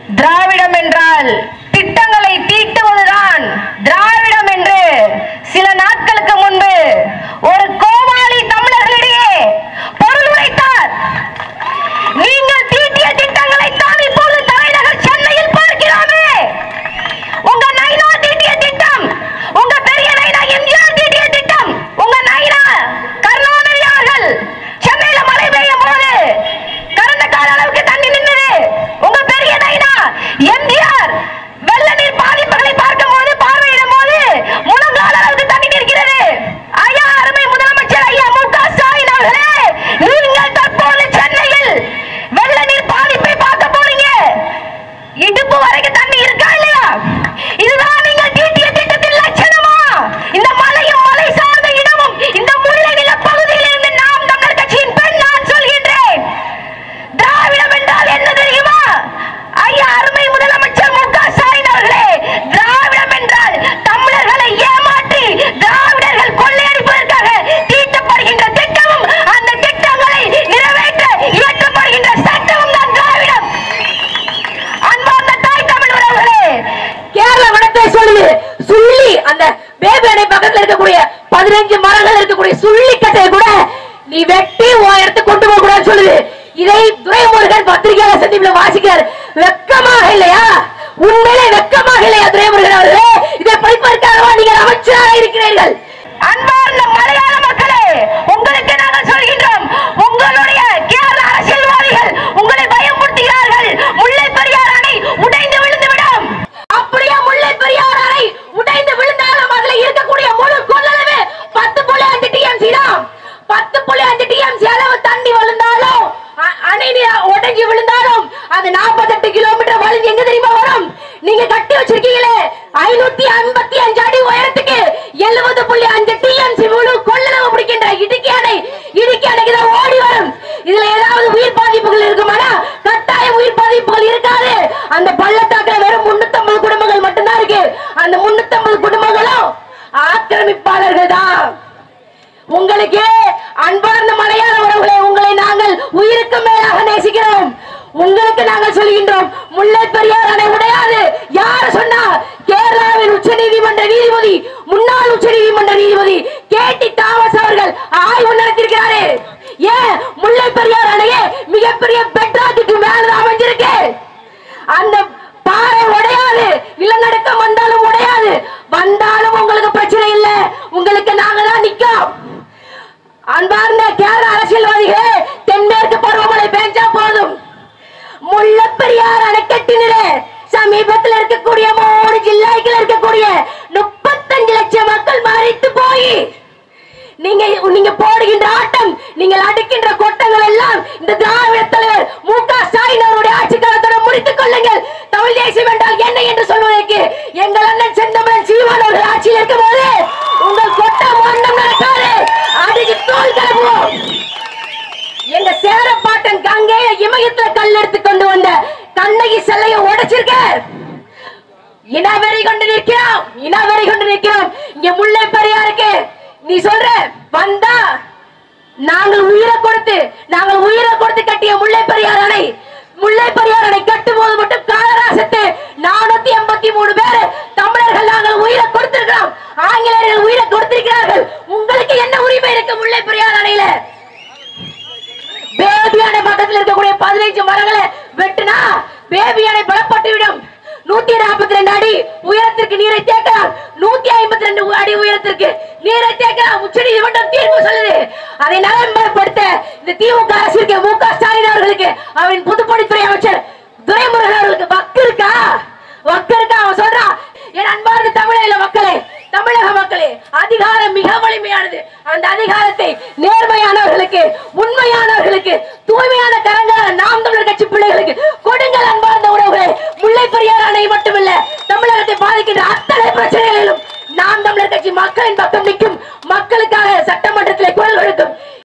திராவிடம் என்றால் திட்டங்களை தீட்டுவதுதான் திராவிடம் என்று சில நாட்களுக்கு முன்பு ஒரு கோமாளி தமிழர்களிடையே பொருள் உரைத்தார். நீங்கள் தீட்டிய திட்டங்களை தான் இப்போது தலைநகர் சென்னையில் பார்க்கிறோமே. உங்க நைனா தீட்டிய திட்டம், உங்க பெரிய நைனா எம்ஜிஆர் தீட்டிய திட்டம், உங்க நைனா கருணாநிதி அவர்கள் சென்னையில மழை பெய்யும் போது கடந்த கால அளவுக்கு தண்ணி நின்றது. உங்க பெரிய நைனா எம்ஜிஆர் வெள்ள நீர் பாதிப்புகளை பார்க்கும் போது பார்வையிடும் போது முழங்கால அளவுக்கு தண்ணி நிற்கிறது. ஐயா அருமை முதலமைச்சர் ஐயா மு.க. ஸ்டாலின் அவர்களே, நீங்கள் தற்போது சென்னையில் வெள்ள நீர் பாதிப்பை பார்க்க போறீங்க. இடுப்பு வரைக்கும் தண்ணி இருக்கா இல்லையா? இதுதான் நீங்கள் தீட்டிய திட்டத்தின் லட்சணமா? இந்த மலையும் மலை சார்ந்த இடமும் இந்த முல்லை நில பகுதியில் இருந்து நாம் தமிழர் கட்சியின் பெண் நான் சொல்கின்றேன். திராவிடம் என்றால் என்ன தெரியுமா? ஐயா அருமை முதலமைச்சர் மு.க. ஸ்டாலின் அவர்களே, திராவிடம் என்றால் தமிழர்களை ஏமாற்றி திராவிடர்கள் கொள்ளையடிப்பதற்காக தீட்டப்படுகின்ற திட்டமும் அந்த திட்டங்களை நிறைவேற்ற இயற்றப்படுகின்ற சட்டமும் தான் திராவிடம். அன்பார்ந்த தாய் தமிழ் உறவுகளே, கேரள வனத்தை சொல்லி சுள்ளி அந்த பேபி அணை பக்கத்துல இருக்கக்கூடிய 15 மரங்கள் இருக்கக்கூடிய சுள்ளி கட்டையை கூட நீ வெட்டி உயரத்து கொண்டு போக கூடாது சொல்லுது. இதை துரைமுருகன் பத்திரிகையாளர் சந்திப்புல வாசிக்கிறார். வெக்கமாக இல்லையா? உண்மையிலே வெக்கமாக இல்லையா துரைமுருகன் அவர்களே? இதை படிப்பதற்காக நீங்கள் அமைச்சராக இருக்கிறீர்கள். அன்பார்ந்த மலையாள மக்களே, உங்களுக்கு நாங்கள் சொல்கின்றோம், உங்களுடைய கேரள அரசியல்வாதிகள் உங்களை பயமுறுத்துகிறார்கள். முல்லை பெரியார் அணை உடைந்து விழுந்துவிடும். அப்படியே முல்லை பெரியார் அணை உடைந்து விழுந்தாலும் அதுல இருக்கக்கூடிய முழு கொள்ளளவு 10.5 டிஎம்சி தான். 10.5 டிஎம்சி அளவு தண்ணி விழுந்தாலும் அணை உடைஞ்சு விழுந்தாலும் அது 48 கிலோமீட்டர் வலிஞ்சு எங்க தெரியுமா வரும்? நீங்க கட்டி வச்சிருக்கீங்களே 555 அடி உயரத்துக்கு 70.5 டிஎம்சி முழு கொள்ளளவு பிடிக்கின்ற இடுக்கி அணைக்கு தான் ஓடி வரும். இதுல ஏதாவது உயிர் பாதிப்புகள் இருக்குமானா? கட்டாயம் உயிர் பாதிப்புகள் இருக்காது. அந்த பள்ளத்தாக்குல வெறும் 350 குடும்பங்கள் மட்டும்தான் இருக்கு. அந்த 350 குடும்பங்களும் ஆக்கிரமிப்பாளர்கள் தான். உங்களுக்கு அன்பார்ந்த மலையாள உறவுகளே, உங்களை நாங்கள் உயிருக்கு மேலாக நேசிக்கிறோம். உங்களுக்கு நாங்கள் சொல்கின்றோம், முல்லை பெரியார் அணை உடையாது. யார் சொன்னா? கேரளாவின் உச்ச நீதிமன்ற நீதிபதி, முன்னாள் உச்ச நீதிமன்ற நீதிபதி கேடி தாமஸ் அவர்கள் ஆய்வு நடத்திருக்கிறாரு. ஏன் முல்லை பெரியார் அணையே மிகப்பெரிய பெட்ராக்கு மேல அமைஞ்சிருக்கு. அந்த பாறை உடையாது. நிலநடுக்கம் வந்தாலும் உடையாது. வந்தாலும் உங்களுக்கு பிரச்சனை இல்லை. உங்களுக்கு நாங்க தான் நிக்கோம். அன்பார்ந்த கேரள அரசியல்வாதிகளே, தென்மேற்கு பருவமழை பெஞ்சா போதும். முல்லை பெரியார் அணைக்கட்டினே சமீபத்தில் இருக்கக்கூடிய 3 ஜில்லாக்கள் இருக்கக்கூடிய 35 லட்சம் மக்கள் மறித்து போய் நீங்க போடுகின்ற ஆட்டம், நீங்கள் அடிக்கின்ற கொட்டங்கள் எல்லாம் இந்த திராவிட தலைவர் மு.க. ஸ்டாலின் அவருடைய ஆட்சி காலத்தோட முடித்துக் கொள்ளுங்கள். தமிழ் தேசியம் என்றால் என்ன என்று சொல்வதற்கு எங்கள் அண்ணன் செந்தமிழன் சீமான் அவர்கள் ஆட்சியில் இருக்கும் போது உங்கள் கொட்டம் ஒன்றும் நடக்காது. அதுக்கு தோல் கிளம்புவோம். எங்க சேரப்பாட்டன் கங்கைய இமயத்துல கல் எடுத்து கொண்டு வந்த கண்ணகி சிலையை உடைச்சிருக்க இனவெறி கொண்டு நிற்கிறோம். இங்க முல்லை பெரியாருக்கு நீ சொல்ற வந்தா நாங்கள் உயிரை கொடுத்து கட்டிய முல்லை பெரியார் அணை கட்டும் போது மட்டும் காலராசத்து 483 பேர் தமிழர்கள் நாங்கள் உயிரை கொடுத்திருக்கிறோம். ஆங்கிலேயர்கள் உயிரை கொடுத்திருக்கிறார்கள். உங்களுக்கு என்ன உரிமை இருக்கு முல்லை பெரியார் அணையில? பேபி அணை பக்கத்தில் இருக்கக்கூடிய 15 மரங்களை வெட்டினா பேபி அணை பலப்பட்டு விடும். 142 அடி உயரத்திற்கு நீரை தேக்கலாம். 152 அடி உயரத்திற்கு நீரை தேக்கலாம். உச்ச நீதிமன்றம் தீர்ப்பு சொல்லுது. அதை நடைமுறைப்படுத்த இந்த திமுக அரசிற்கு மு.க. ஸ்டாலின் அவர்களுக்கு அவன் பொதுப்பணித்துறை அமைச்சர் துரைமுருகன் அவர்களுக்கு வக்கு இருக்கா? அவன் சொல்றான், என் அன்பார்ந்த தமிழக மக்களே, அதிகாரம் மிக வலிமையானது. அந்த அதிகாரத்தை நேர்மையானவர்களுக்கு, உண்மையானவர்களுக்கு, தூய்மையான கரங்களான நாம் தமிழர் கட்சி பிள்ளைகளுக்கு கொடுங்கள். அன்பார்ந்த உறவுகளே, முல்லை பெரியார் அணை மட்டுமல்ல, தமிழகத்தை பாதிக்கின்ற அத்தனை பிரச்சனைகளிலும் நாம் தமிழர் கட்சி மக்களின் பக்கம் நிற்கும்.